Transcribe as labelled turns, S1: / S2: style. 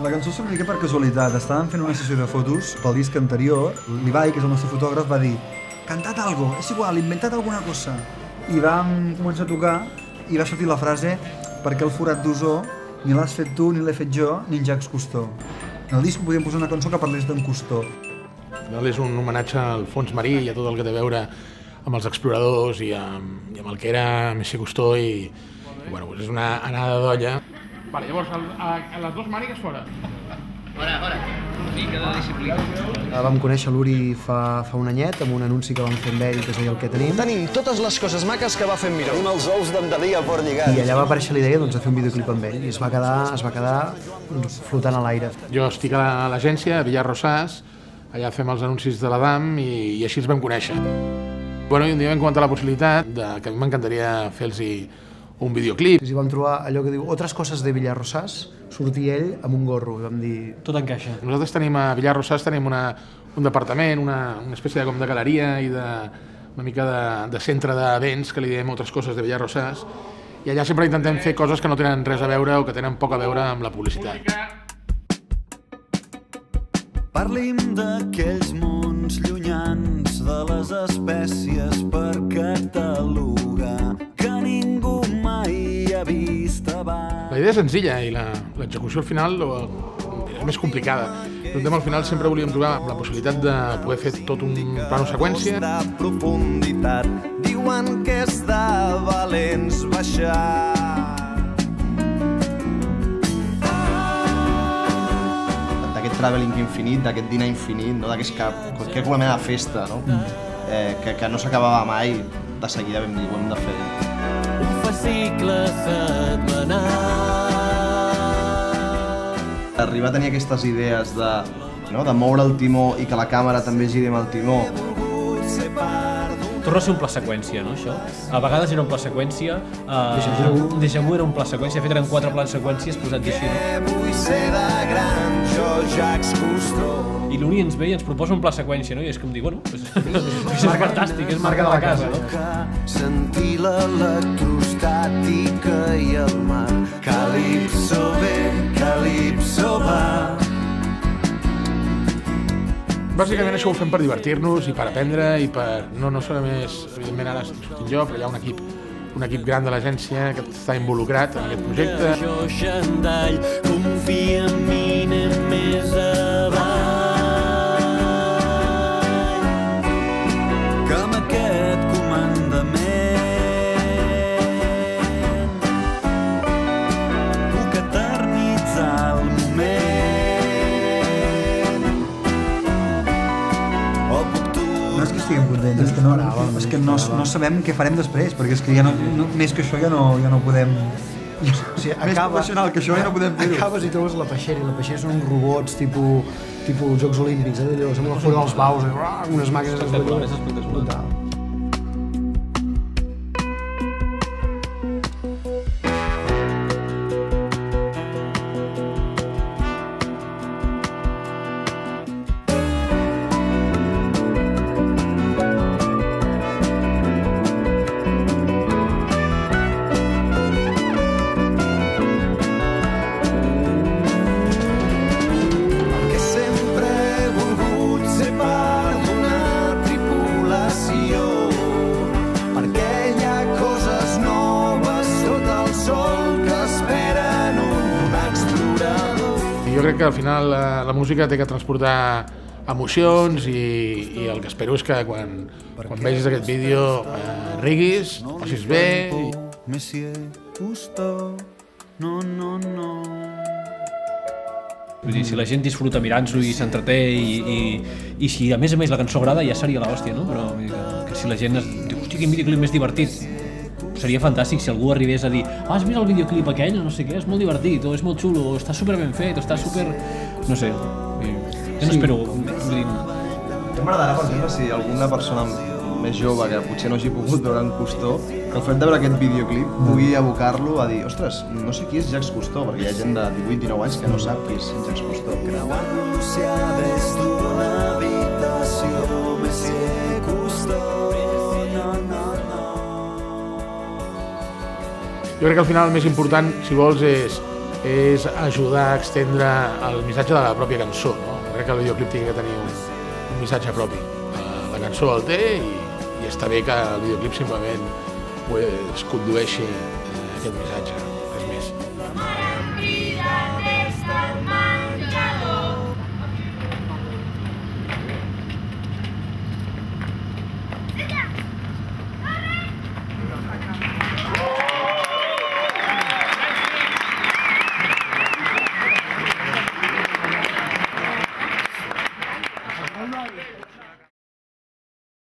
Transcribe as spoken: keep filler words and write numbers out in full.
S1: La cançó surt una mica per casualitat. Estàvem fent una sessió de fotos pel disc anterior. L'Ibai, que és el nostre fotògraf, va dir «Cantat algo, és igual, inventat alguna cosa». I vam començar a tocar i va sortir la frase «Perquè el forat d'ozó ni l'has fet tu, ni l'he fet jo, ni en Jacques Cousteau». En el disc podíem posar una cançó que parlés d'en Cousteau.
S2: És un homenatge al fons marí i a tot el que té a veure amb els exploradors i amb, i amb el que era Monsieur Cousteau i, i bueno, és una anada d'olla. Vale, llavors, el, a, a les dues mànigues fora.
S3: Fora, fora. Una mica de disciplina.
S4: Vam conèixer l'Uri fa, fa un anyet amb un anunci que vam fer amb ell que es deia El que tenim.
S5: Tenim totes les coses maques que va fer en Miró.
S6: Tenim els ous d'Andalia per lligar.
S4: I allà va aparèixer la idea doncs, de fer un videoclip amb ell i es va quedar, es va quedar doncs, flotant a l'aire.
S2: Jo estic a l'agència, a Villar Rosàs, allà fem els anuncis de l'Adam i, i així ens vam conèixer. Bueno, i un dia vam comentar la possibilitat de que a mi m'encantaria fer-los un videoclip.
S4: I vam trobar allò que diu Otras coses de Villar Rosàs, sortia ell amb un gorro i vam dir tot encaixa.
S2: Nosaltres tenim a Villar Rosàs tenim una, un departament, una, una espècie de, com de galeria i de, una mica de, de centre d'events que li diem Otras coses de Villar Rosàs i allà sempre intentem fer coses que no tenen res a veure o que tenen poc a veure amb la publicitat.
S7: Parlim d'aquells mons llunyans de les espècies per catalogar que ningú mai ha vist abans.
S2: La idea és senzilla i l'execució al final és més complicada. Al final sempre volíem trobar la possibilitat de poder fer tot un plano seqüència.
S7: Profunditat, diuen que és de valents baixar.
S5: D'aquest travelling infinit, d'aquest dinar infinit, no? D'aquest que és una mena de festa, no? eh, que, que no s'acabava mai, de seguida vam dir, ho hem de fer.
S7: Un fascicle setmanal.
S5: Arribar a tenir aquestes idees de, no? de moure el timó i que la càmera també giri amb el timó.
S8: Torna a ser un pla seqüència, no, això? A vegades era un pla seqüència, uh, Deixem-ho era un pla seqüència, de fet eren quatre plans seqüències posats així, no?
S7: Vull ser de gran, jo Jacques Cousteau.
S8: I l'Uri ens ve i ens proposa un pla seqüència, no? I és com dir, bueno, és, és fantàstic, és marca de la casa, no?
S7: Sentir l'electrostàtica i el mar. Calipso ve, calipso va.
S2: Bàsicament això ho fem per divertir-nos i per aprendre i per... No, no només, evidentment ara estic sortint jo, però hi ha un equip, un equip gran de l'agència que està involucrat en aquest projecte.
S7: Jo, xandall, confia en mi, anem més avall. Que amb aquest comandament puc eternitzar el moment.
S1: No és que estiguem contents, és que no, és que no, no sabem què farem després, perquè és que ja no, no, més que això ja no, ja no podem...
S4: O sigui,
S1: més professional que això ja no podem fer-ho.
S4: Acabes i trobes la peixera, i la peixera són uns robots tipus, tipus Jocs Olímpics, eh? Allò, sembla fora dels baus, eh? Unes màquines...
S8: Espectacular, és espectacular.
S2: Jo crec que al final la, la música té que transportar emocions i, i el que espero és que quan, quan vegis aquest vídeo eh, riguis, passis bé... I...
S7: Monsieur Cousteau, no, no, no.
S8: Vull dir, si la gent disfruta mirant-s'ho i s'entreté i, i, i si a més a més la cançó agrada ja seria l'hòstia, no? Però vull dir que, que si la gent es diu, hòstia, quin videoclip més divertit, seria fantàstic si algú arribés a dir ah, has vist el videoclip aquell, no sé què, és molt divertit, o és molt xulo, o està super ben fet, o està super... no sé, jo no espero... Vull dir...
S5: M'agradarà, per exemple, si alguna persona més jove que potser no hagi pogut veure en Cousteau, que el fet de veure aquest videoclip pugui abocar-lo a dir ostres, no sé qui és Jacques Cousteau, perquè hi ha gent de divuit dinou anys que no sap qui és Jacques Cousteau.
S7: Anunciar des d'una habitació, Monsieur Cousteau, no, no, no.
S2: Jo crec que al final el més important, si vols, és és ajudar a extendre el missatge de la pròpia cançó, no? Crec que el videoclip tingui que tenir un, un missatge propi. La cançó el té i, i està bé que el videoclip simplement pues, condueixi aquest missatge.